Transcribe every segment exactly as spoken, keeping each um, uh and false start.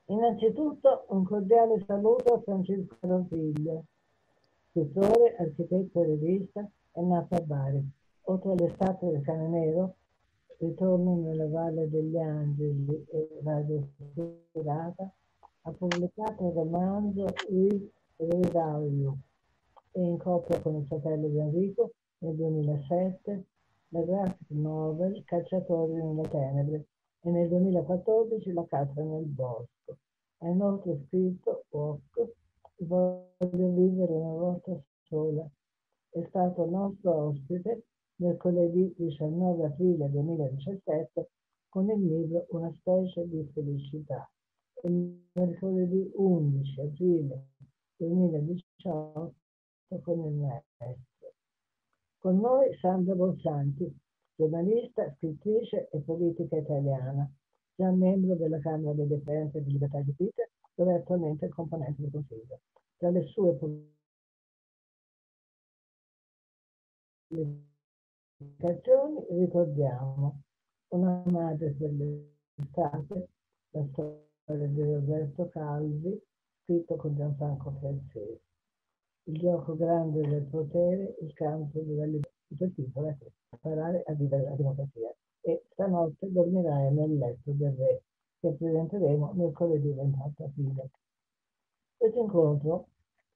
Innanzitutto un cordiale saluto a Francesco Rosilio, scrittore, architetto e regista, è nato a Bari. Oltre alle statue del Cane Nero, Ritorno nella Valle degli Angeli e Radio Furata, ha pubblicato il romanzo Il Ridario e in coppia con il fratello di Enrico nel duemilasette la graphic novel Cacciatori nelle tenebre e nel duemilaquattordici La casa nel bosco. Ha inoltre scritto Walk, Voglio vivere una volta sola. È stato nostro ospite mercoledì diciannove aprile duemiladiciassette con il libro Una specie di felicità e mercoledì undici aprile duemiladiciotto con il maestro. Con noi Sandra Bolzanti, giornalista, scrittrice e politica italiana, già membro della Camera dei Deferenti di Libertà di Peter, dove è attualmente componente del Consiglio. Tra le sue pubblicazioni ricordiamo Una madre per l'estate, la storia di Roberto Calvi, scritto con Gianfranco Francesi. Il gioco grande del potere, il campo della libertà, il titolo è imparare a vivere la democrazia. E stanotte dormirai nel letto del re, che presenteremo mercoledì ventotto aprile. Questo incontro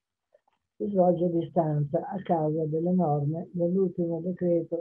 si svolge a distanza a causa delle norme dell'ultimo decreto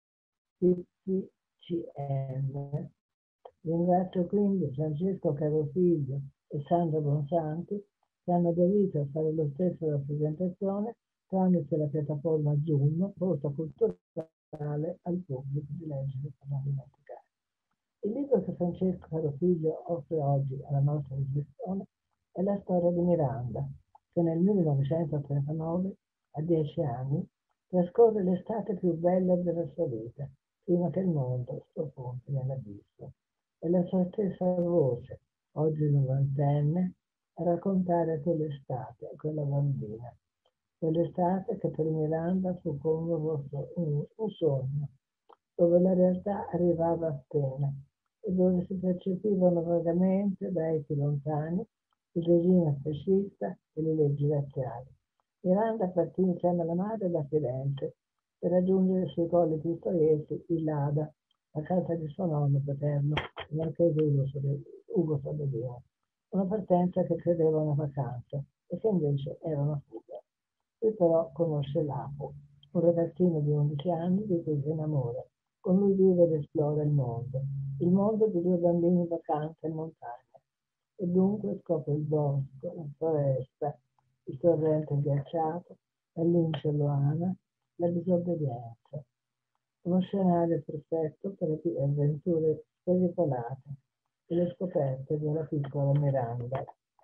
P C C M. Ringrazio quindi Francesco Carofiglio e Sandra Bonsanti che hanno aderito a fare lo stesso rappresentazione tramite la piattaforma Zoom, posta culturale al pubblico di leggere e non dimenticare. Il libro che Francesco Carofiglio offre oggi alla nostra riflessione è la storia di Miranda, che nel millenovecentotrentanove, a dieci anni, trascorre l'estate più bella della sua vita, prima che il mondo sprofondi nell'abisso. È la sua stessa voce, oggi novantenne, a raccontare quell'estate a quella bambina. Quell'estate che per Miranda fu come un, un sogno, dove la realtà arrivava appena e dove si percepivano vagamente da echi lontani il regime fascista e le leggi razziali. Miranda partì insieme alla madre da Firenze per raggiungere sui colli pistoiesi il Lada, la casa di suo nonno paterno, il marchese Ugo Soderini. Una partenza che credeva una vacanza e che invece era una fuga. Lui però conosce Lapo, un ragazzino di undici anni di cui si innamora. Con lui vive ed esplora il mondo, il mondo di due bambini in vacanza in montagna. E dunque scopre il bosco, la foresta, il torrente ghiacciato, la lince loana, la disobbedienza. Uno scenario perfetto per le avventure spericolate e le scoperte della piccola Miranda.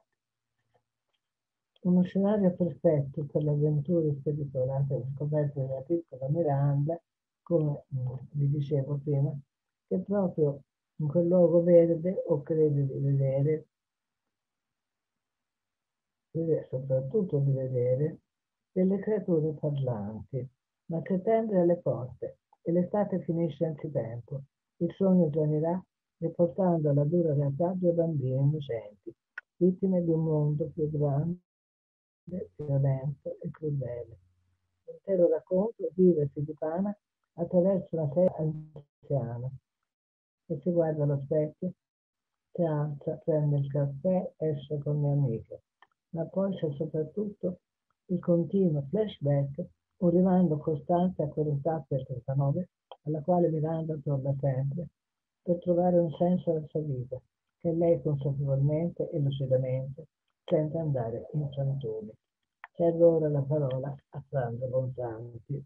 Uno scenario perfetto per le avventure spericolate e le scoperte della piccola Miranda, come vi dicevo prima, che proprio in quel luogo verde o crede di vedere, soprattutto di vedere, delle creature parlanti, ma settembre è alle porte e l'estate finisce anzitempo. Il sogno svanirà riportando alla dura realtà due bambini innocenti, vittime di un mondo più grande, violento e crudele. L'intero racconto vive e si dipana attraverso una serie anziana che si guarda allo specchio, si alza, prende il caffè, esce con le amiche, ma poi c'è soprattutto il continuo flashback, un rimando costante a quell'età del trentanove alla quale Miranda torna sempre per trovare un senso alla sua vita, che lei consapevolmente e lucidamente sente andare in frantumi. Cedo ora la parola a Sandra Bolzanti.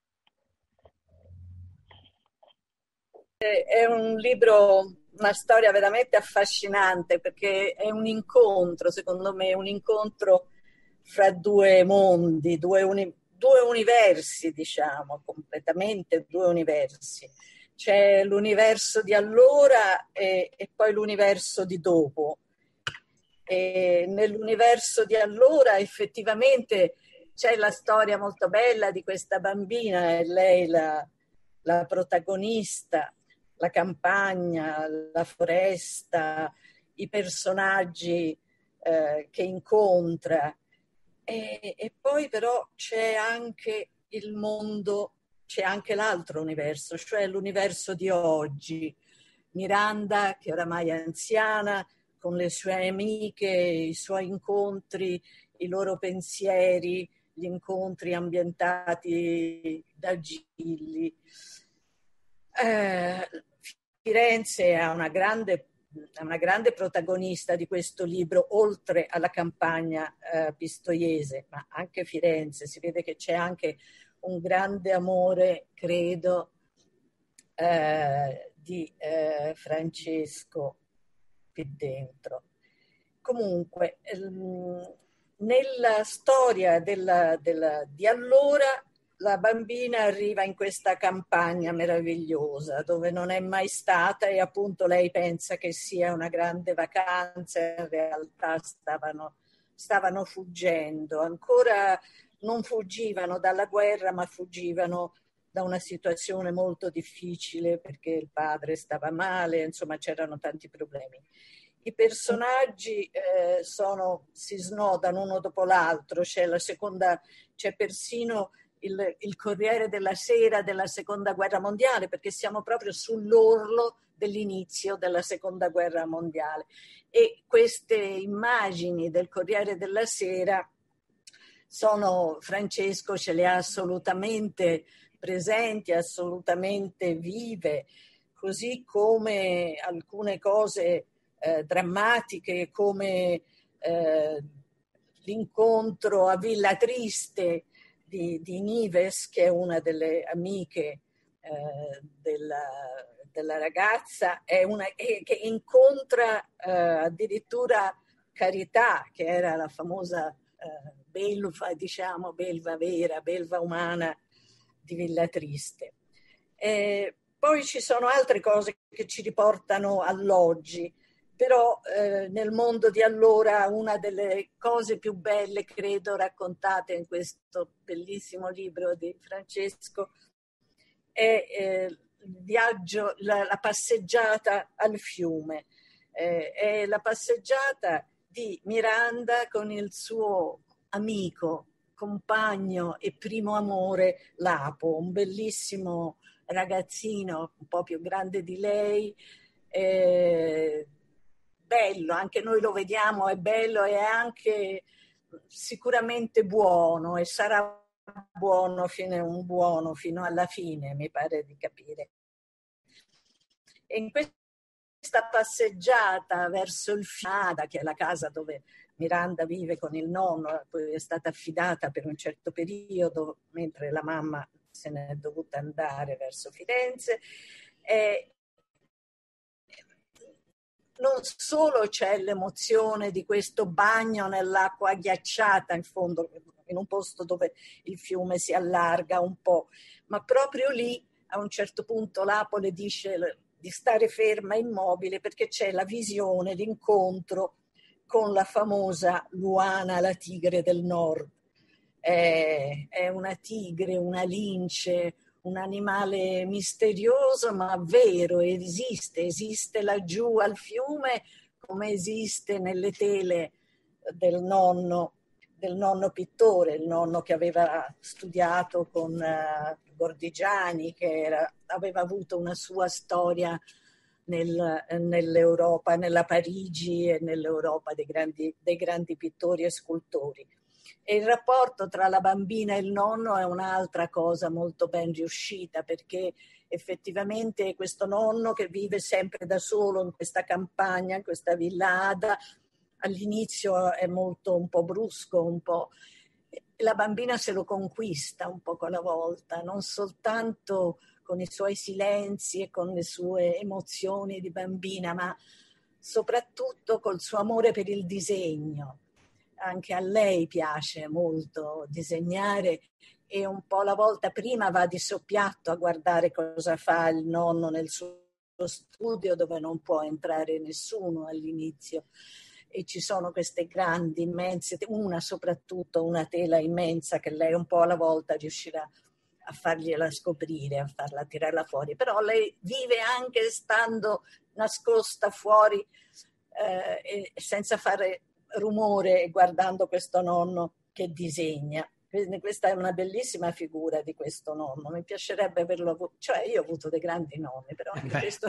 È un libro, una storia veramente affascinante perché è un incontro, secondo me, un incontro fra due mondi, due, uni, due universi, diciamo, completamente due universi. C'è l'universo di allora e, e poi l'universo di dopo. E nell'universo di allora effettivamente c'è la storia molto bella di questa bambina e lei la, la protagonista, la campagna, la foresta, i personaggi eh, che incontra. E, e poi però c'è anche il mondo, c'è anche l'altro universo, cioè l'universo di oggi. Miranda, che oramai è anziana, con le sue amiche, i suoi incontri, i loro pensieri, gli incontri ambientati da Gilli. Eh, Firenze è una grande, è una grande protagonista di questo libro, oltre alla campagna eh, pistoiese, ma anche Firenze. Si vede che c'è anche un grande amore, credo, eh, di eh, Francesco qui dentro. Comunque, ehm, nella storia della, della, di allora, la bambina arriva in questa campagna meravigliosa dove non è mai stata e appunto lei pensa che sia una grande vacanza, in realtà stavano, stavano fuggendo, ancora non fuggivano dalla guerra ma fuggivano da una situazione molto difficile perché il padre stava male, insomma c'erano tanti problemi. I personaggi eh, sono, si snodano uno dopo l'altro, c'è la seconda, c'è persino il, il Corriere della Sera della Seconda Guerra Mondiale, perché siamo proprio sull'orlo dell'inizio della Seconda Guerra Mondiale. E queste immagini del Corriere della Sera sono, Francesco ce le ha assolutamente presenti, assolutamente vive, così come alcune cose eh, drammatiche, come eh, l'incontro a Villa Triste di, di Nives, che è una delle amiche eh, della, della ragazza, è una, è, che incontra eh, addirittura Carità, che era la famosa eh, belva, diciamo, belva vera, belva umana di Villa Triste. Eh, poi ci sono altre cose che ci riportano all'oggi, però eh, nel mondo di allora una delle cose più belle, credo, raccontate in questo bellissimo libro di Francesco è eh, il viaggio, la, la passeggiata al fiume. Eh, è la passeggiata di Miranda con il suo amico, compagno e primo amore Lapo, un bellissimo ragazzino un po' più grande di lei, eh, bello, anche noi lo vediamo, è bello e anche sicuramente buono e sarà buono fino, un buono fino alla fine, mi pare di capire. E in questa passeggiata verso il Fiada, che è la casa dove Miranda vive con il nonno, a cui è stata affidata per un certo periodo, mentre la mamma se ne è dovuta andare verso Firenze, e non solo c'è l'emozione di questo bagno nell'acqua ghiacciata in fondo, in un posto dove il fiume si allarga un po', ma proprio lì a un certo punto Lapo le dice di stare ferma, immobile, perché c'è la visione, l'incontro con la famosa Luana, la tigre del nord. È, è una tigre, una lince, un animale misterioso ma vero, esiste, esiste laggiù al fiume come esiste nelle tele del nonno, del nonno pittore, il nonno che aveva studiato con uh, Gordigiani, che era, aveva avuto una sua storia nel, nell'Europa, nella Parigi e nell'Europa dei grandi, dei grandi pittori e scultori. E il rapporto tra la bambina e il nonno è un'altra cosa molto ben riuscita, perché effettivamente questo nonno che vive sempre da solo in questa campagna, in questa villa Ada, all'inizio è molto un po' brusco, un po'. La bambina se lo conquista un poco alla volta, non soltanto con i suoi silenzi e con le sue emozioni di bambina, ma soprattutto col suo amore per il disegno. Anche a lei piace molto disegnare e un po' alla volta prima va di soppiatto a guardare cosa fa il nonno nel suo studio, dove non può entrare nessuno all'inizio, e ci sono queste grandi, immense, una soprattutto una tela immensa che lei un po' alla volta riuscirà a fargliela scoprire, a farla tirarla fuori, però lei vive anche stando nascosta fuori eh, senza fare rumore guardando questo nonno che disegna. Quindi questa è una bellissima figura di questo nonno, mi piacerebbe averlo avuto, cioè io ho avuto dei grandi nonni, però anche questo...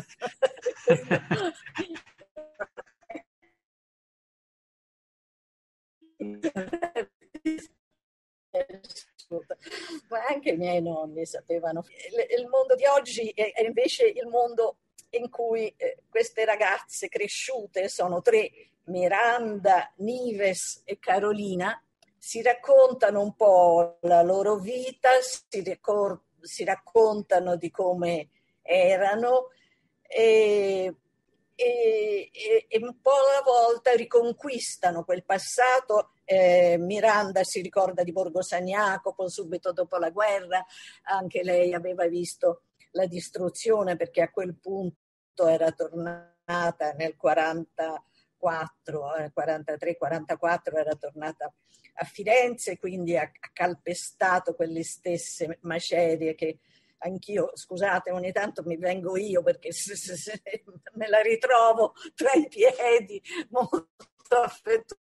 Ma anche i miei nonni sapevano. Il mondo di oggi è invece il mondo in cui queste ragazze cresciute, sono tre, Miranda, Nives e Carolina, si raccontano un po' la loro vita, si, ricor- si raccontano di come erano e, e, e un po' alla volta riconquistano quel passato. Eh, Miranda si ricorda di Borgo San Jacopo subito dopo la guerra, anche lei aveva visto la distruzione perché a quel punto era tornata nel quarantaquattro, eh, quarantatré quarantaquattro era tornata a Firenze, quindi ha calpestato quelle stesse macerie che anch'io, scusate, ogni tanto mi vengo io perché se, se, se, me la ritrovo tra i piedi molto affettuosa.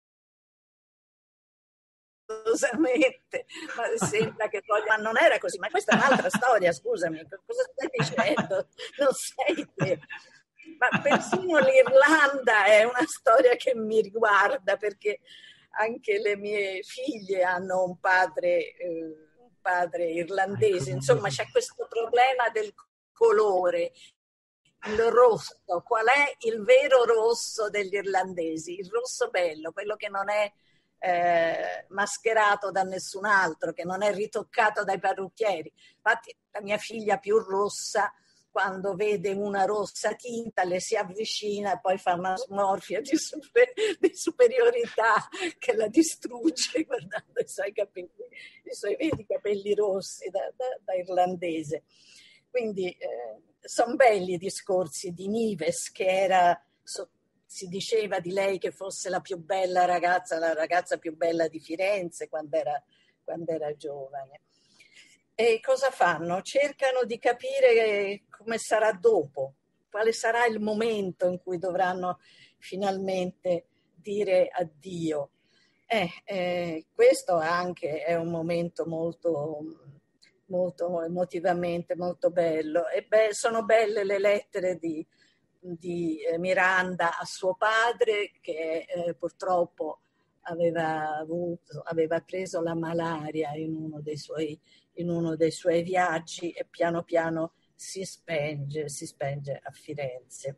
Ma sembra che poi, ma non era così, ma questa è un'altra storia, scusami, cosa stai dicendo? Non sei te. Ma persino l'Irlanda è una storia che mi riguarda, perché anche le mie figlie hanno un padre, eh, un padre irlandese, insomma c'è questo problema del colore, il rosso, qual è il vero rosso degli irlandesi? Il rosso bello, quello che non è eh, mascherato da nessun altro, che non è ritoccato dai parrucchieri. Infatti la mia figlia più rossa, quando vede una rossa tinta, le si avvicina e poi fa una smorfia di, super, di superiorità che la distrugge guardando i suoi capelli, i suoi vedi capelli rossi da, da, da irlandese. Quindi eh, sono belli i discorsi di Nives, che era, so, si diceva di lei che fosse la più bella ragazza, la ragazza più bella di Firenze quando era, quando era giovane. E cosa fanno? Cercano di capire come sarà dopo, quale sarà il momento in cui dovranno finalmente dire addio. Eh, eh, questo anche è un momento molto, molto emotivamente molto bello. E beh, sono belle le lettere di, di Miranda a suo padre, che eh, purtroppo aveva, avuto, aveva preso la malaria in uno dei suoi in uno dei suoi viaggi e piano piano si spenge, si spenge a Firenze.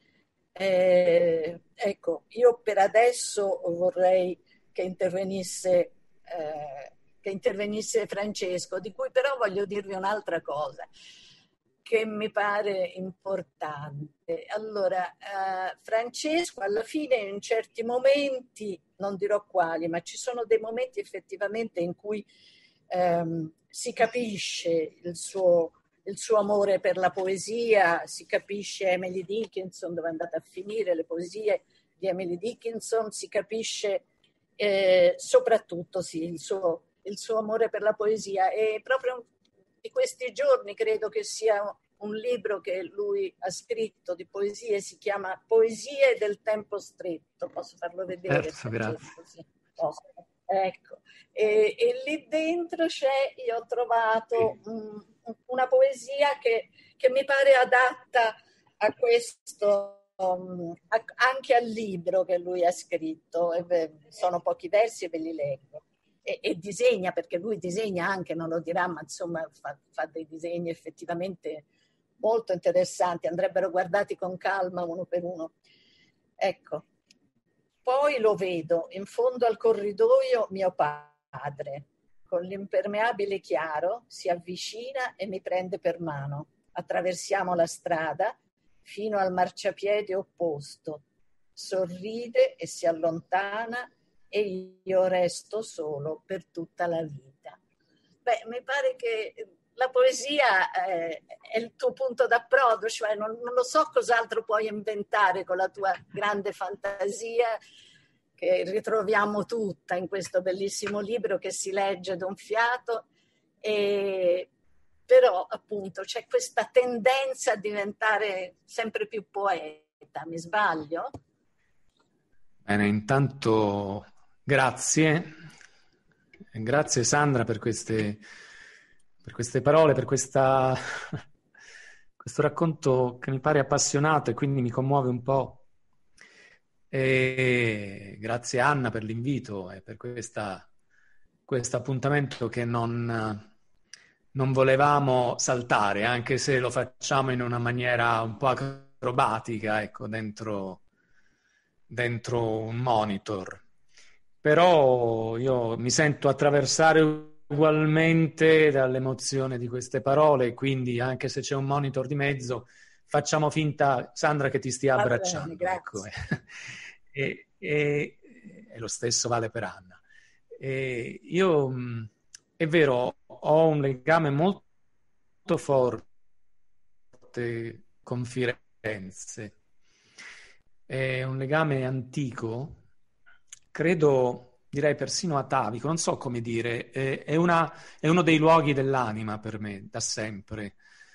Eh, ecco, io per adesso vorrei che intervenisse, eh, che intervenisse Francesco, di cui però voglio dirvi un'altra cosa che mi pare importante. Allora, eh, Francesco alla fine in certi momenti, non dirò quali, ma ci sono dei momenti effettivamente in cui ehm, si capisce il suo, il suo amore per la poesia, si capisce Emily Dickinson, dove è andata a finire le poesie di Emily Dickinson, si capisce eh, soprattutto sì, il, suo, il suo amore per la poesia. E proprio di questi giorni credo che sia un libro che lui ha scritto di poesie, si chiama Poesie del tempo stretto. Posso farlo vedere? Certo, grazie. Sì, posso. Ecco, e, e lì dentro c'è, io ho trovato um, una poesia che, che mi pare adatta a questo, um, a, anche al libro che lui ha scritto. E, beh, sono pochi versi e ve li leggo. E, e disegna, perché lui disegna anche, non lo dirà, ma insomma fa, fa dei disegni effettivamente molto interessanti, andrebbero guardati con calma uno per uno. Ecco. Poi lo vedo in fondo al corridoio mio padre, con l'impermeabile chiaro, si avvicina e mi prende per mano. Attraversiamo la strada fino al marciapiede opposto. Sorride e si allontana e io resto solo per tutta la vita. Beh, mi pare che la poesia eh, è il tuo punto d'approdo, cioè non, non lo so cos'altro puoi inventare con la tua grande fantasia, che ritroviamo tutta in questo bellissimo libro che si legge d'un fiato, e, però appunto c'è questa tendenza a diventare sempre più poeta, mi sbaglio? Bene, intanto grazie, grazie Sandra per queste, per queste parole, per questa, questo racconto che mi pare appassionato e quindi mi commuove un po'. E grazie Anna per l'invito e per questa, questo appuntamento che non, non volevamo saltare, anche se lo facciamo in una maniera un po' acrobatica, ecco, dentro, dentro un monitor. Però io mi sento attraversare ugualmente dall'emozione di queste parole, quindi anche se c'è un monitor di mezzo, facciamo finta, Sandra, che ti stia Va bene, abbracciando. Ecco. grazie. E, e, e lo stesso vale per Anna. E io, mh, è vero, ho un legame molto forte con Firenze. È un legame antico, credo, direi persino atavico, non so come dire, è, è, una, è uno dei luoghi dell'anima per me, da sempre.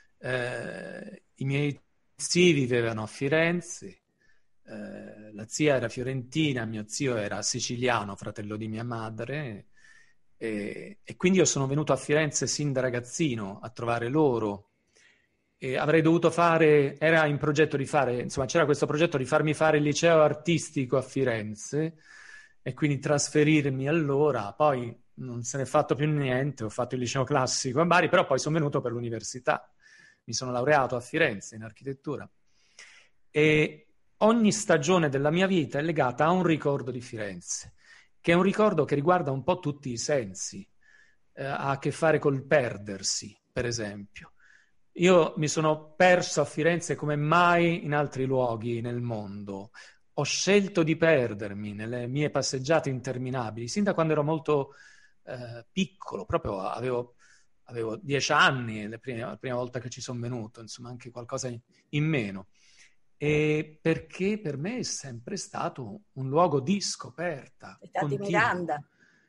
Eh, I miei zii vivevano a Firenze, eh, la zia era fiorentina, mio zio era siciliano, fratello di mia madre, e, e quindi io sono venuto a Firenze sin da ragazzino a trovare loro. E avrei dovuto fare, era in progetto di fare, insomma c'era questo progetto di farmi fare il liceo artistico a Firenze e quindi trasferirmi allora, poi non se n'è fatto più niente, ho fatto il liceo classico a Bari, però poi sono venuto per l'università, mi sono laureato a Firenze in architettura e ogni stagione della mia vita è legata a un ricordo di Firenze, che è un ricordo che riguarda un po' tutti i sensi, eh, ha a che fare col perdersi, per esempio. Io mi sono perso a Firenze come mai in altri luoghi nel mondo. Ho scelto di perdermi nelle mie passeggiate interminabili, sin da quando ero molto eh, piccolo, proprio avevo, avevo dieci anni, la prima, la prima volta che ci sono venuto, insomma anche qualcosa in, in meno. E perché per me è sempre stato un luogo di scoperta L'età continua. di Miranda.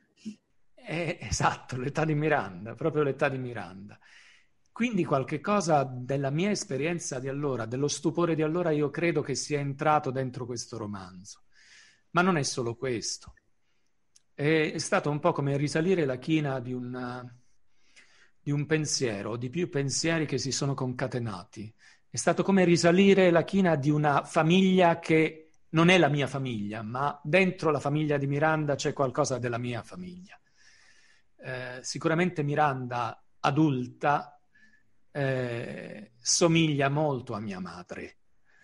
Eh, esatto, l'età di Miranda, proprio l'età di Miranda. Quindi qualche cosa della mia esperienza di allora, dello stupore di allora, io credo che sia entrato dentro questo romanzo. Ma non è solo questo. È, è stato un po' come risalire la china di, una, di un pensiero, di più pensieri che si sono concatenati. È stato come risalire la china di una famiglia che non è la mia famiglia, ma dentro la famiglia di Miranda c'è qualcosa della mia famiglia. Eh, sicuramente Miranda adulta Eh, somiglia molto a mia madre.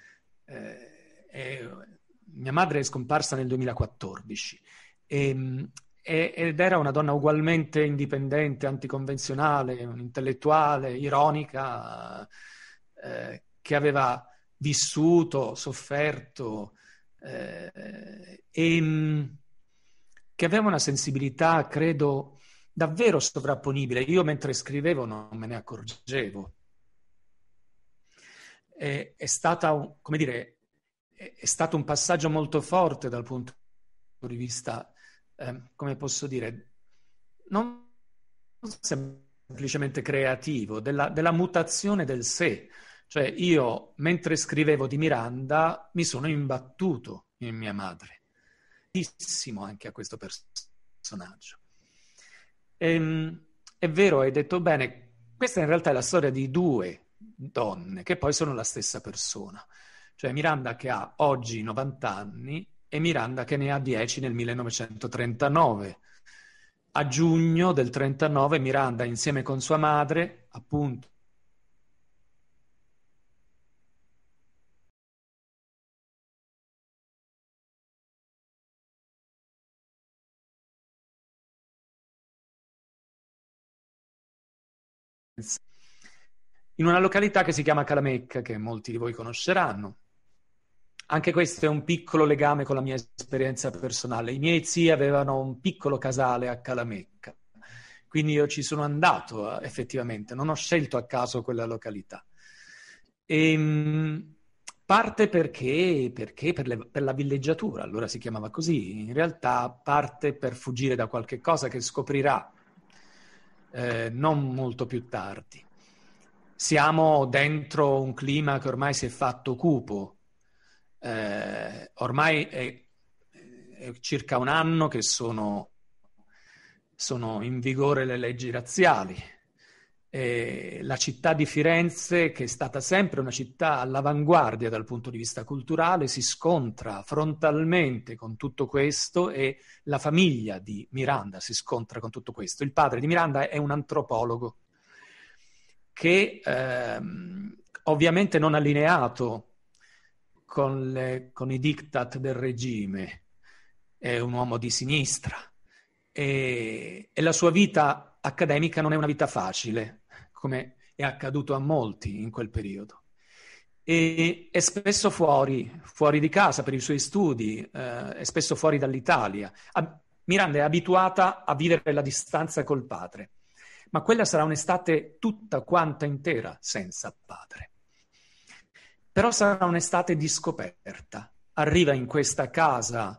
Eh, eh, mia madre è scomparsa nel duemilaquattordici e, e, ed era una donna ugualmente indipendente, anticonvenzionale, un'intellettuale, ironica, eh, che aveva vissuto, sofferto eh, e che aveva una sensibilità, credo, davvero sovrapponibile. Io mentre scrivevo non me ne accorgevo. È, è stata, come dire, è, è stato un passaggio molto forte dal punto di vista, eh, come posso dire, non semplicemente creativo, della, della mutazione del sé. Cioè io, mentre scrivevo di Miranda, mi sono imbattuto in mia madre. Anche a questo personaggio. Ehm, è vero, hai detto bene, questa in realtà è la storia di due donne che poi sono la stessa persona, cioè Miranda che ha oggi novanta anni e Miranda che ne ha dieci nel millenovecentotrentanove. A giugno del trentanove Miranda insieme con sua madre, appunto, in una località che si chiama Calamecca, che molti di voi conosceranno. Anche questo è un piccolo legame con la mia esperienza personale. I miei zii avevano un piccolo casale a Calamecca, quindi io ci sono andato effettivamente, non ho scelto a caso quella località. E, parte perché, perché per, le, per la villeggiatura, allora si chiamava così, in realtà parte per fuggire da qualche cosa che scoprirà eh, non molto più tardi. Siamo dentro un clima che ormai si è fatto cupo, eh, ormai è, è circa un anno che sono, sono in vigore le leggi razziali. E la città di Firenze, che è stata sempre una città all'avanguardia dal punto di vista culturale, si scontra frontalmente con tutto questo, e la famiglia di Miranda si scontra con tutto questo. Il padre di Miranda è un antropologo che ehm, ovviamente non allineato con, le, con i diktat del regime, è un uomo di sinistra, e, e la sua vita accademica non è una vita facile, come è accaduto a molti in quel periodo. E è spesso fuori, fuori di casa per i suoi studi, eh, è spesso fuori dall'Italia. Miranda è abituata a vivere la distanza col padre, ma quella sarà un'estate tutta quanta intera senza padre. Però sarà un'estate di scoperta. Arriva in questa casa,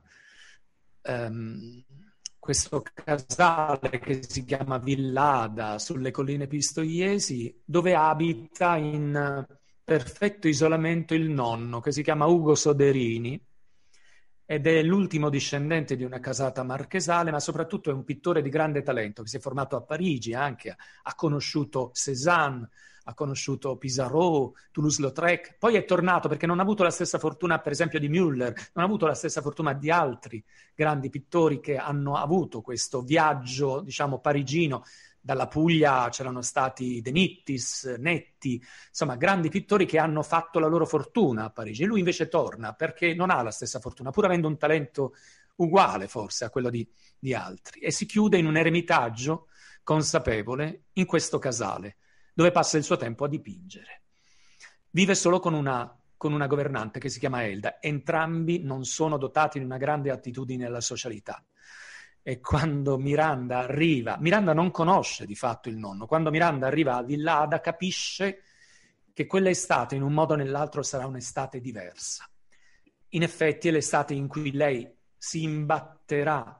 um, questo casale che si chiama Villada, sulle colline pistoiesi, dove abita in perfetto isolamento il nonno, che si chiama Ugo Soderini, ed è l'ultimo discendente di una casata marchesale, ma soprattutto è un pittore di grande talento, che si è formato a Parigi anche, ha conosciuto Cézanne, ha conosciuto Pissarro, Toulouse-Lautrec, poi è tornato perché non ha avuto la stessa fortuna, per esempio, di Müller, non ha avuto la stessa fortuna di altri grandi pittori che hanno avuto questo viaggio, diciamo, parigino. Dalla Puglia c'erano stati De Nittis, Netti, insomma, grandi pittori che hanno fatto la loro fortuna a Parigi. E lui invece torna perché non ha la stessa fortuna, pur avendo un talento uguale forse a quello di, di altri. E si chiude in un eremitaggio consapevole in questo casale, dove passa il suo tempo a dipingere. Vive solo con una, con una governante che si chiama Elda. Entrambi non sono dotati di una grande attitudine alla socialità. E quando Miranda arriva, Miranda non conosce di fatto il nonno, quando Miranda arriva a Villada capisce che quell'estate in un modo o nell'altro sarà un'estate diversa. In effetti è l'estate in cui lei si imbatterà,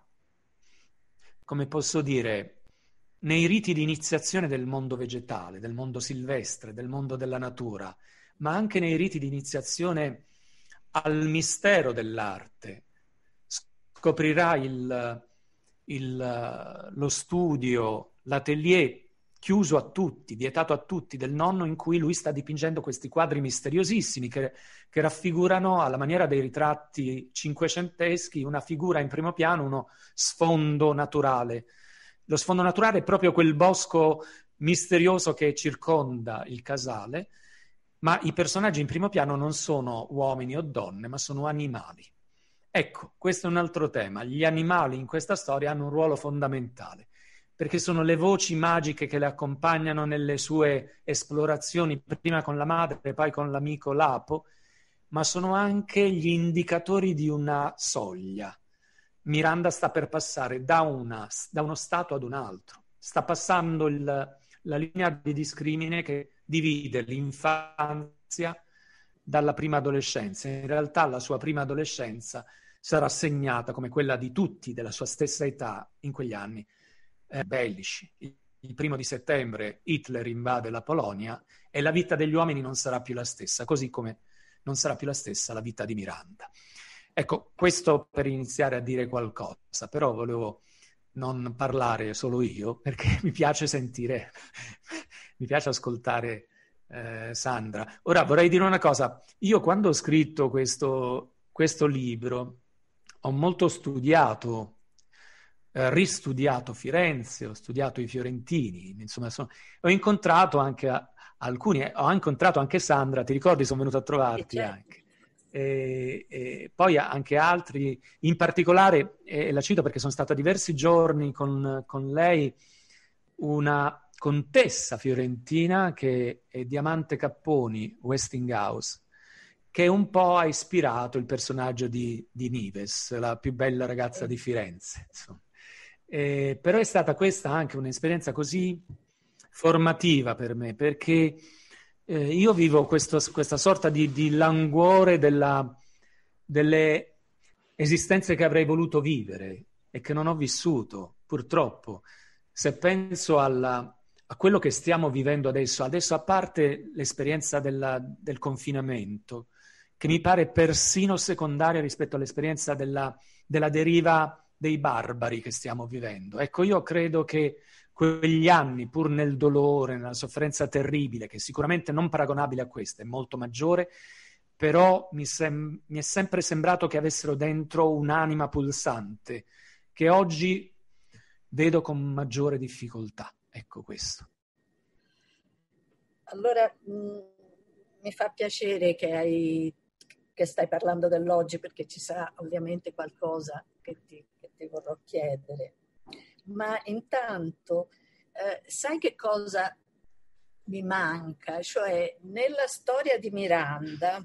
come posso dire, nei riti di iniziazione del mondo vegetale, del mondo silvestre, del mondo della natura, ma anche nei riti di iniziazione al mistero dell'arte. Scoprirà il, il, lo studio, l'atelier chiuso a tutti, vietato a tutti, del nonno, in cui lui sta dipingendo questi quadri misteriosissimi che, che raffigurano, alla maniera dei ritratti cinquecenteschi, una figura in primo piano, uno sfondo naturale. Lo sfondo naturale è proprio quel bosco misterioso che circonda il casale, ma i personaggi in primo piano non sono uomini o donne, ma sono animali. Ecco, questo è un altro tema. Gli animali in questa storia hanno un ruolo fondamentale, perché sono le voci magiche che le accompagnano nelle sue esplorazioni, prima con la madre e poi con l'amico Lapo, ma sono anche gli indicatori di una soglia. Miranda sta per passare da, una, da uno stato ad un altro, sta passando il, la linea di discrimine che divide l'infanzia dalla prima adolescenza. In realtà la sua prima adolescenza sarà segnata, come quella di tutti della sua stessa età in quegli anni, eh, bellici. Il, il primo di settembre Hitler invade la Polonia e la vita degli uomini non sarà più la stessa, così come non sarà più la stessa la vita di Miranda. Ecco, questo per iniziare a dire qualcosa, però volevo non parlare solo io, perché mi piace sentire, mi piace ascoltare eh, Sandra. Ora vorrei dire una cosa, io quando ho scritto questo, questo libro ho molto studiato, eh, ristudiato Firenze, ho studiato i fiorentini, insomma sono, ho incontrato anche a, alcuni, ho incontrato anche Sandra, ti ricordi, sono venuto a trovarti anche. E, e poi anche altri, in particolare, e la cito perché sono stata diversi giorni con, con lei, una contessa fiorentina che è Diamante Capponi Westinghouse, che un po' ha ispirato il personaggio di, di Nives, la più bella ragazza di Firenze. E, però è stata questa anche un'esperienza così formativa per me, perché Eh, io vivo questo, questa sorta di, di languore della, delle esistenze che avrei voluto vivere e che non ho vissuto, purtroppo. Se penso alla, a quello che stiamo vivendo adesso, adesso a parte l'esperienza della, del confinamento, che mi pare persino secondaria rispetto all'esperienza della, della deriva dei barbari che stiamo vivendo. Ecco, io credo che quegli anni, pur nel dolore, nella sofferenza terribile, che sicuramente non paragonabile a questa, è molto maggiore, però mi, sem- mi è sempre sembrato che avessero dentro un'anima pulsante, che oggi vedo con maggiore difficoltà. Ecco questo. Allora, mh, mi fa piacere che, hai, che stai parlando dell'oggi, perché ci sarà ovviamente qualcosa che ti, che ti vorrò chiedere. Ma intanto, eh, sai che cosa mi manca? Cioè, nella storia di Miranda,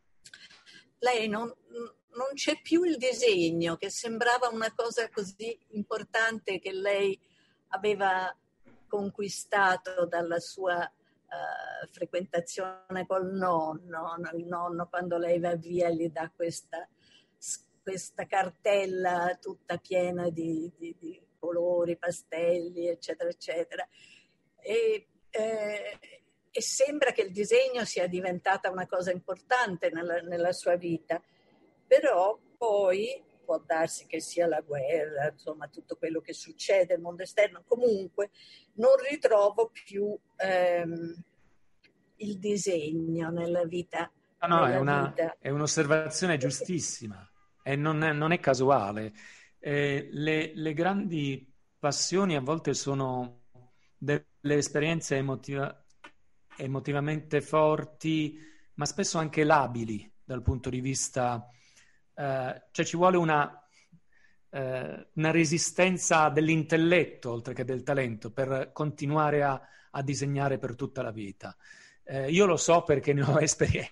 lei non, non c'è più il disegno, che sembrava una cosa così importante che lei aveva conquistato dalla sua uh, frequentazione col nonno. Il nonno, quando lei va via, gli dà questa, questa cartella tutta piena di, di, di colori, pastelli, eccetera, eccetera. E, eh, e sembra che il disegno sia diventata una cosa importante nella, nella sua vita, però poi può darsi che sia la guerra, insomma tutto quello che succede nel mondo esterno, comunque non ritrovo più ehm, il disegno nella vita. No, no, nella è, una, vita. è un'osservazione giustissima e non è, non è casuale. Eh, le, le grandi passioni a volte sono delle esperienze emotiva, emotivamente forti, ma spesso anche labili dal punto di vista, eh, cioè ci vuole una, eh, una resistenza dell'intelletto oltre che del talento per continuare a, a disegnare per tutta la vita. Eh, io lo so perché ne ho esperienza.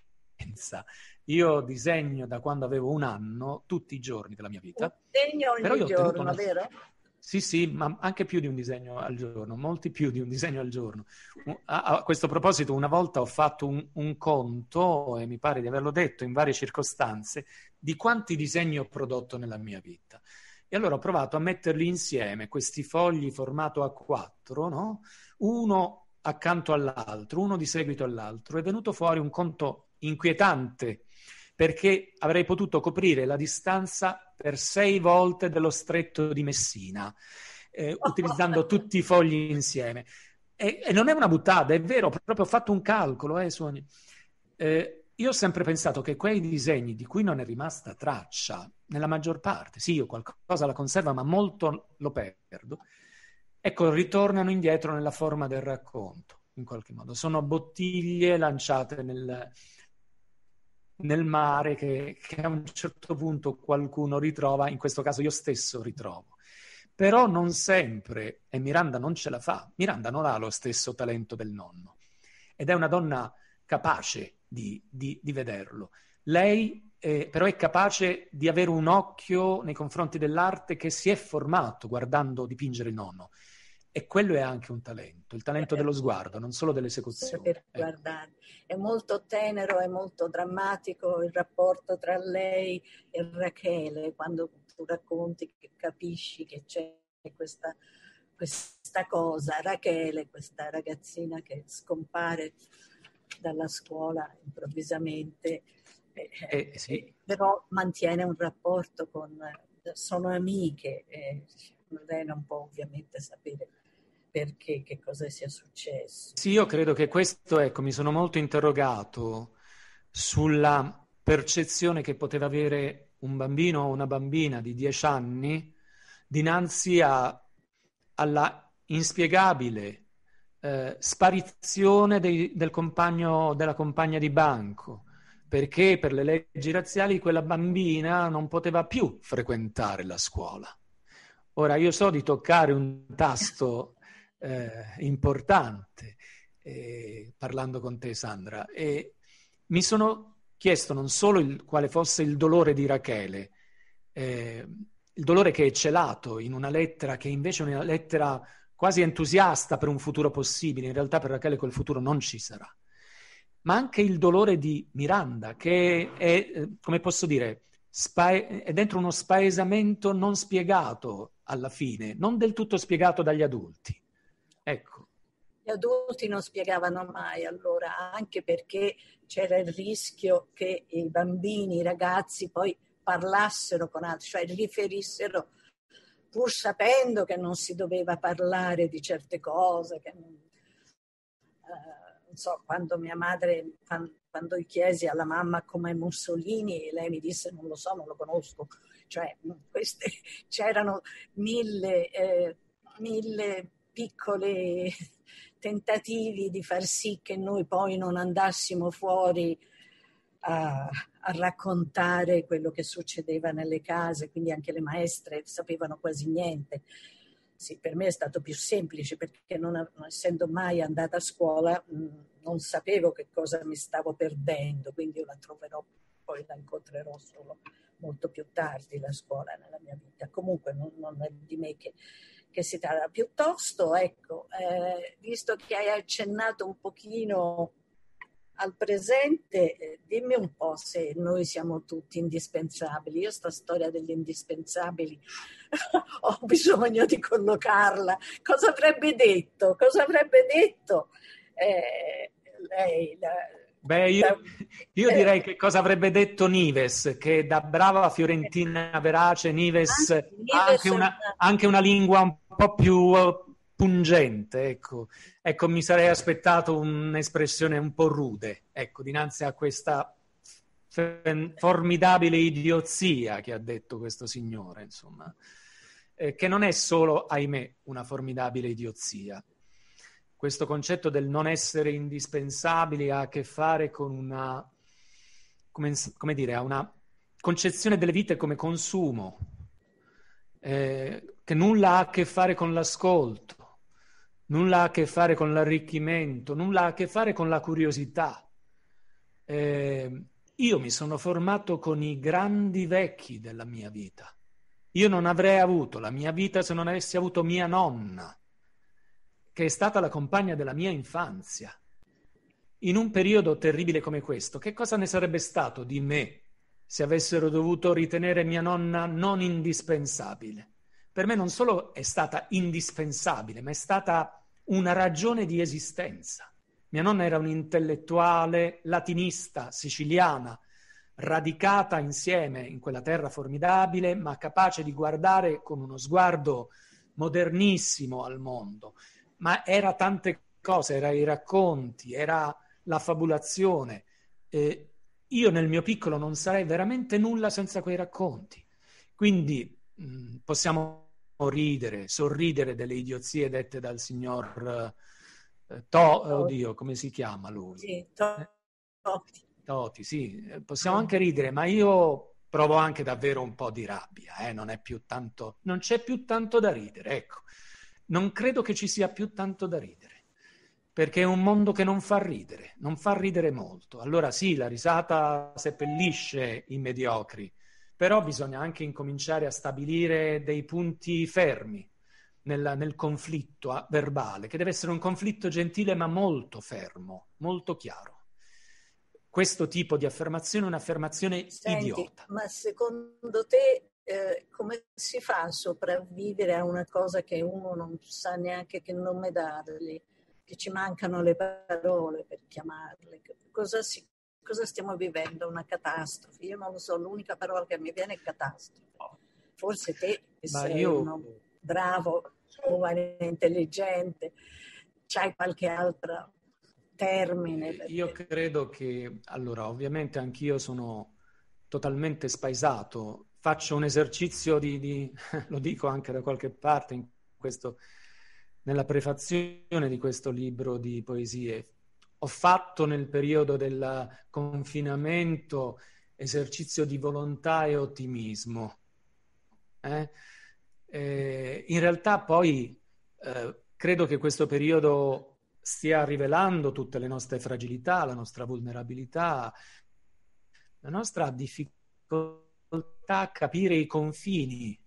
Io disegno da quando avevo un anno, tutti i giorni della mia vita. Un disegno ogni giorno, una... vero? Sì, sì, ma anche più di un disegno al giorno, molti più di un disegno al giorno. A, a questo proposito, una volta ho fatto un, un conto, e mi pare di averlo detto in varie circostanze, di quanti disegni ho prodotto nella mia vita. E allora ho provato a metterli insieme, questi fogli formato a quattro, no? Uno accanto all'altro, uno di seguito all'altro. È venuto fuori un conto inquietante, perché avrei potuto coprire la distanza per sei volte dello stretto di Messina, eh, utilizzando tutti i fogli insieme. E, e non è una buttata, è vero, proprio ho fatto un calcolo. Eh, su ogni... eh, io ho sempre pensato che quei disegni di cui non è rimasta traccia, nella maggior parte, sì, io qualcosa la conservo, ma molto lo perdo, ecco, ritornano indietro nella forma del racconto, in qualche modo. Sono bottiglie lanciate nel... nel mare che, che a un certo punto qualcuno ritrova, in questo caso io stesso ritrovo. Però non sempre, e Miranda non ce la fa, Miranda non ha lo stesso talento del nonno, ed è una donna capace di, di, di vederlo. Lei eh, però è capace di avere un occhio nei confronti dell'arte che si è formato guardando dipingere il nonno. E quello è anche un talento, il talento dello sguardo, non solo dell'esecuzione. Per guardare. È molto tenero, è molto drammatico il rapporto tra lei e Rachele, quando tu racconti che capisci che c'è questa, questa cosa. Rachele, questa ragazzina che scompare dalla scuola improvvisamente, eh, eh, sì. eh, però mantiene un rapporto con... sono amiche, eh, lei non può ovviamente sapere perché, che cosa sia successo. Sì, io credo che questo, ecco, mi sono molto interrogato sulla percezione che poteva avere un bambino o una bambina di dieci anni dinanzi a, alla inspiegabile eh, sparizione dei, del compagno, della compagna di banco, perché per le leggi razziali quella bambina non poteva più frequentare la scuola. Ora, io so di toccare un tasto Eh, importante eh, parlando con te, Sandra, e mi sono chiesto non solo il, quale fosse il dolore di Rachele, eh, il dolore che è celato in una lettera che invece è una lettera quasi entusiasta per un futuro possibile. In realtà per Rachele quel futuro non ci sarà, ma anche il dolore di Miranda, che è, è come posso dire, spa- è dentro uno spaesamento non spiegato alla fine, non del tutto spiegato dagli adulti. Ecco. Gli adulti non spiegavano mai, allora, anche perché c'era il rischio che i bambini, i ragazzi poi parlassero con altri, cioè riferissero, pur sapendo che non si doveva parlare di certe cose. Che non, eh, non so, quando mia madre, quando, quando chiesi alla mamma com'è Mussolini, lei mi disse non lo so, non lo conosco. Cioè, queste, c'erano mille, eh, mille piccole tentativi di far sì che noi poi non andassimo fuori a, a raccontare quello che succedeva nelle case, quindi anche le maestre sapevano quasi niente. Sì, per me è stato più semplice perché non, non essendo mai andata a scuola mh, non sapevo che cosa mi stavo perdendo, quindi io la troverò, poi la incontrerò solo molto più tardi la scuola nella mia vita. Comunque non, non è di me che che si tratta. Piuttosto, ecco, eh, visto che hai accennato un pochino al presente, eh, dimmi un po' se noi siamo tutti indispensabili. Io sta storia degli indispensabili ho bisogno di collocarla. Cosa avrebbe detto? Cosa avrebbe detto eh, lei? La, Beh, io, io direi che cosa avrebbe detto Nives, che da brava fiorentina verace Nives ha anche una, anche una lingua un po' più pungente, ecco. Ecco, mi sarei aspettato un'espressione un po' rude, ecco, dinanzi a questa formidabile idiozia che ha detto questo signore, insomma, eh, che non è solo, ahimè, una formidabile idiozia. Questo concetto del non essere indispensabili ha a che fare con una, come, come dire, ha una concezione delle vite come consumo, eh, che nulla ha a che fare con l'ascolto, nulla ha a che fare con l'arricchimento, nulla ha a che fare con la curiosità. Eh, io mi sono formato con i grandi vecchi della mia vita. Io non avrei avuto la mia vita se non avessi avuto mia nonna, che è stata la compagna della mia infanzia. In un periodo terribile come questo, che cosa ne sarebbe stato di me se avessero dovuto ritenere mia nonna non indispensabile? Per me non solo è stata indispensabile, ma è stata una ragione di esistenza. Mia nonna era un'intellettuale latinista, siciliana, radicata insieme in quella terra formidabile, ma capace di guardare con uno sguardo modernissimo al mondo. Ma era tante cose, era i racconti, era la fabulazione. Eh, io nel mio piccolo non sarei veramente nulla senza quei racconti. Quindi mh, possiamo ridere, sorridere delle idiozie dette dal signor eh, To, oddio, come si chiama lui? Sì, Toti. Toti, sì. Possiamo anche ridere, ma io provo anche davvero un po' di rabbia, eh? Non è più tanto, non c'è più tanto da ridere, ecco. Non credo che ci sia più tanto da ridere, perché è un mondo che non fa ridere, non fa ridere molto. Allora sì, la risata seppellisce i mediocri, però bisogna anche incominciare a stabilire dei punti fermi nel, nel conflitto verbale, che deve essere un conflitto gentile ma molto fermo, molto chiaro. Questo tipo di affermazione è un'affermazione Senti, idiota. Ma secondo te eh, come si fa a sopravvivere a una cosa che uno non sa neanche che nome dargli, che ci mancano le parole per chiamarle? Cosa, si, cosa stiamo vivendo? Una catastrofe? Io non lo so, l'unica parola che mi viene è catastrofe. Forse te, che Ma sei io... uno bravo, giovane, intelligente, c'hai qualche altra termine? Perché... Io credo che, allora, ovviamente anch'io sono totalmente spaesato, faccio un esercizio di, di lo dico anche da qualche parte in questo, nella prefazione di questo libro di poesie. Ho fatto nel periodo del confinamento esercizio di volontà e ottimismo. Eh? Eh, in realtà poi eh, credo che questo periodo stia rivelando tutte le nostre fragilità, la nostra vulnerabilità, la nostra difficoltà a capire i confini.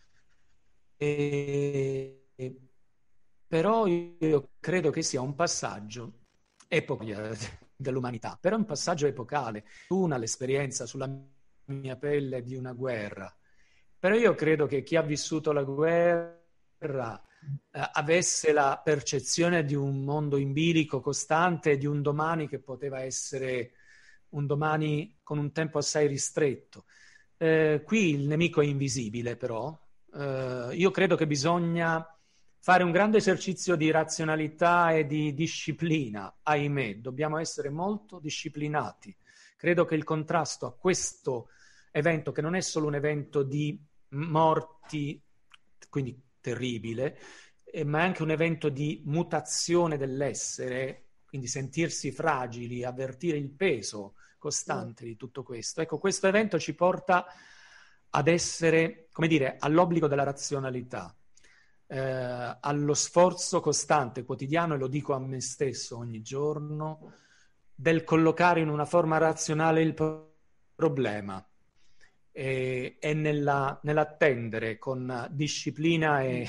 E, però io credo che sia un passaggio epocale dell'umanità, però è un passaggio epocale. Una l'esperienza sulla mia pelle di una guerra, però io credo che chi ha vissuto la guerra eh, avesse la percezione di un mondo in bilico costante, di un domani che poteva essere un domani con un tempo assai ristretto. Eh, qui il nemico è invisibile, però. Eh, io credo che bisogna fare un grande esercizio di razionalità e di disciplina, ahimè. Dobbiamo essere molto disciplinati. Credo che il contrasto a questo evento, che non è solo un evento di morti, quindi terribile, eh, ma è anche un evento di mutazione dell'essere, quindi sentirsi fragili, avvertire il peso costante di tutto questo. Ecco, questo evento ci porta ad essere, come dire, all'obbligo della razionalità, eh, allo sforzo costante, quotidiano, e lo dico a me stesso ogni giorno, del collocare in una forma razionale il pro- problema e, e nella, nell'attendere con disciplina e,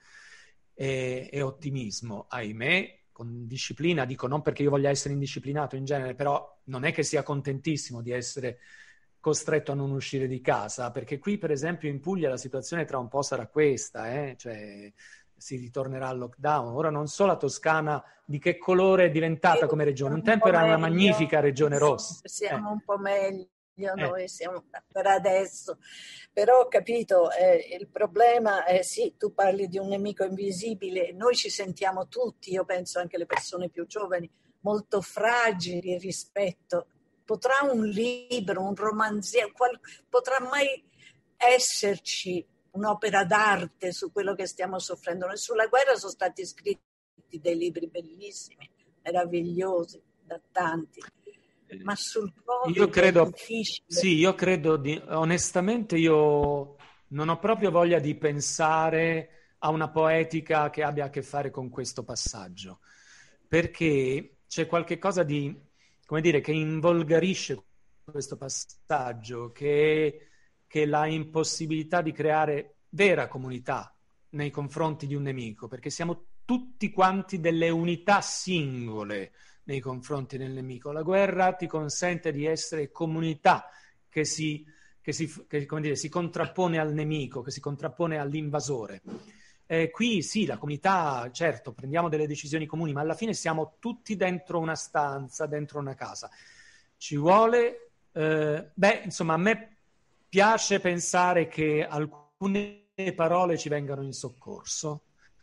e, e ottimismo, ahimè. Con disciplina, dico non perché io voglia essere indisciplinato in genere, però non è che sia contentissimo di essere costretto a non uscire di casa, perché qui per esempio in Puglia la situazione tra un po' sarà questa, eh? Cioè si ritornerà al lockdown. Ora non so la Toscana di che colore è diventata come regione, un tempo era una magnifica regione rossa. Siamo eh. un po' meglio. Noi Eh. siamo per adesso, però ho capito, eh, il problema è sì, tu parli di un nemico invisibile, noi ci sentiamo tutti, io penso anche le persone più giovani, molto fragili rispetto. Potrà un libro, un romanziere, qual, potrà mai esserci un'opera d'arte su quello che stiamo soffrendo? Noi sulla guerra sono stati scritti dei libri bellissimi, meravigliosi, da tanti. Ma sul Covid io credo, è difficile. sì, io credo, di, onestamente io non ho proprio voglia di pensare a una poetica che abbia a che fare con questo passaggio, perché c'è qualche cosa di, come dire, che involgarisce questo passaggio, che, che la impossibilità di creare vera comunità nei confronti di un nemico, perché siamo tutti quanti delle unità singole nei confronti del nemico. La guerra ti consente di essere comunità che si, che si, che, come dire, si contrappone al nemico, che si contrappone all'invasore. Eh, qui sì, la comunità, certo, prendiamo delle decisioni comuni, ma alla fine siamo tutti dentro una stanza, dentro una casa. Ci vuole, eh, beh, insomma, a me piace pensare che alcune parole ci vengano in soccorso.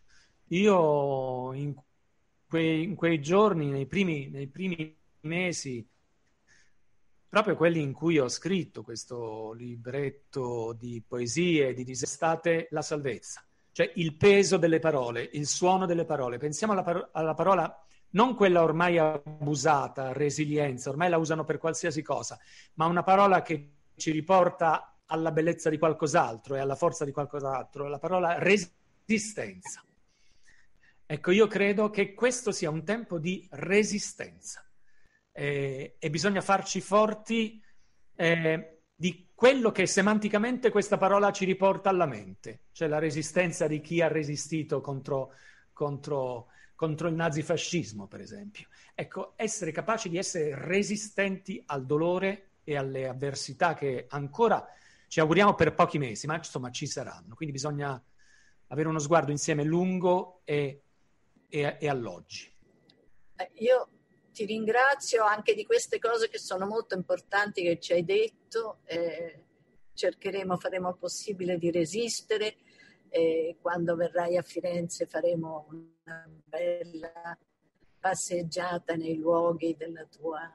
Io in quei, in quei giorni, nei primi, nei primi mesi, proprio quelli in cui ho scritto questo libretto di poesie, di disestate, la salvezza, cioè il peso delle parole, il suono delle parole. Pensiamo alla, par- alla parola, non quella ormai abusata, resilienza, ormai la usano per qualsiasi cosa, ma una parola che ci riporta alla bellezza di qualcos'altro e alla forza di qualcos'altro, la parola resistenza. Ecco, io credo che questo sia un tempo di resistenza eh, e bisogna farci forti eh, di quello che semanticamente questa parola ci riporta alla mente, cioè la resistenza di chi ha resistito contro, contro, contro il nazifascismo, per esempio. Ecco, essere capaci di essere resistenti al dolore e alle avversità che ancora ci auguriamo per pochi mesi, ma insomma ci saranno. Quindi bisogna avere uno sguardo insieme lungo e E, e alloggi. Io ti ringrazio anche di queste cose che sono molto importanti che ci hai detto, eh, cercheremo, faremo il possibile di resistere, eh, quando verrai a Firenze faremo una bella passeggiata nei luoghi della tua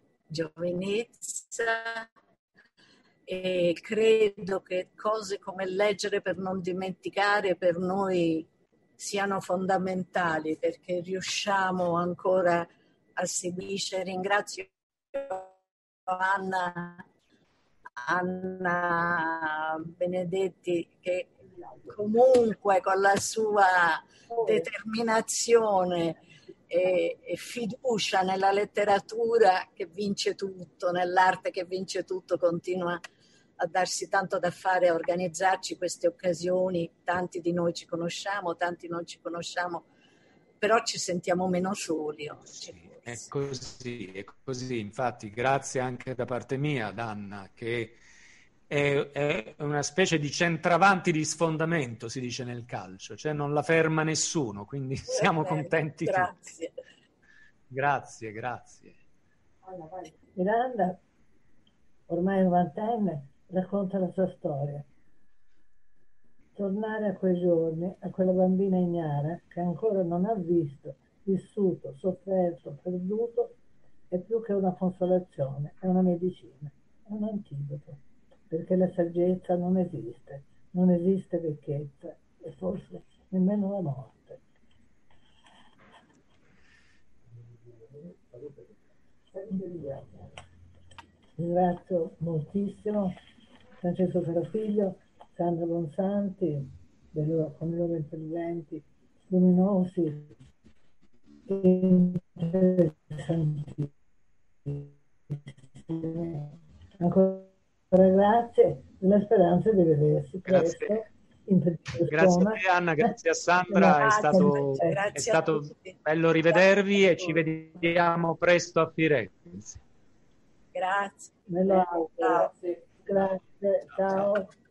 giovinezza e credo che cose come leggere per non dimenticare per noi siano fondamentali perché riusciamo ancora a seguire. Ringrazio Anna, Anna Benedetti che comunque con la sua determinazione e, e fiducia nella letteratura che vince tutto, nell'arte che vince tutto, continua a darsi tanto da fare, a organizzarci queste occasioni. Tanti di noi ci conosciamo, tanti non ci conosciamo, però ci sentiamo meno soli oggi. Sì, è così, è così. Infatti, grazie anche da parte mia, ad Anna, che è, è una specie di centravanti di sfondamento, si dice nel calcio, cioè non la ferma nessuno, quindi siamo contenti grazie. tutti. Grazie, grazie. Miranda, ormai novantenne, racconta la sua storia. Tornare a quei giorni, a quella bambina ignara che ancora non ha visto, vissuto, sofferto, perduto, è più che una consolazione, è una medicina, è un antidoto, perché la saggezza non esiste, non esiste vecchiezza e forse nemmeno la morte. Ringrazio moltissimo Francesco Carofiglio, Sandra Bonsanti, dei loro, con i loro interventi luminosi e interessanti. Ancora grazie, la speranza di vedersi presto in persona. Grazie a te Anna, grazie a Sandra, è stato, è stato bello rivedervi e ci vediamo presto a Firenze. Grazie. Me lo auguro. Grazie, ciao.